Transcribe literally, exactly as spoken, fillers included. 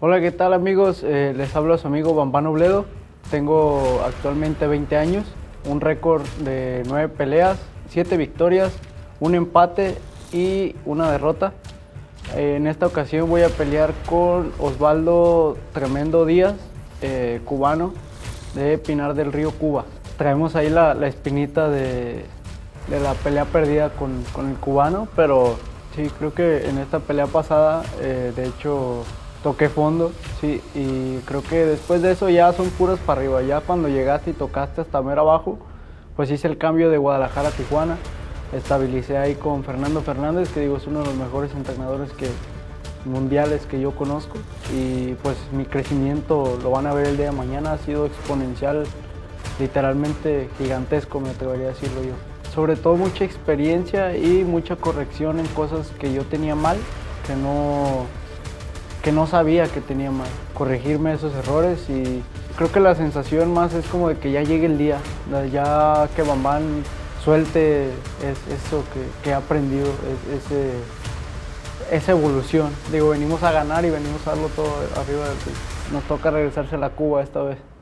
Hola, ¿qué tal amigos? Eh, les hablo a su amigo Bambán Obledo. Tengo actualmente veinte años, un récord de nueve peleas, siete victorias, un empate y una derrota. Eh, en esta ocasión voy a pelear con Osvaldo Tremendo Díaz, eh, cubano, de Pinar del Río, Cuba. Traemos ahí la, la espinita de, de la pelea perdida con, con el cubano, pero sí, creo que en esta pelea pasada, eh, de hecho, toqué fondo, sí, y creo que después de eso ya son puras para arriba. Ya cuando llegaste y tocaste hasta mero abajo, pues hice el cambio de Guadalajara a Tijuana. Estabilicé ahí con Fernando Fernández, que digo es uno de los mejores entrenadores que, mundiales que yo conozco, y pues mi crecimiento, lo van a ver el día de mañana, ha sido exponencial, literalmente gigantesco, me atrevería a decirlo yo. Sobre todo mucha experiencia y mucha corrección en cosas que yo tenía mal, que no, que no sabía que tenía mal. Corregirme esos errores, y creo que la sensación más es como de que ya llegue el día, ya que Bambán suelte es eso que, que he aprendido, es, ese, esa evolución. Digo, venimos a ganar y venimos a darlo todo arriba del piso. Nos toca regresarse a la Cuba esta vez.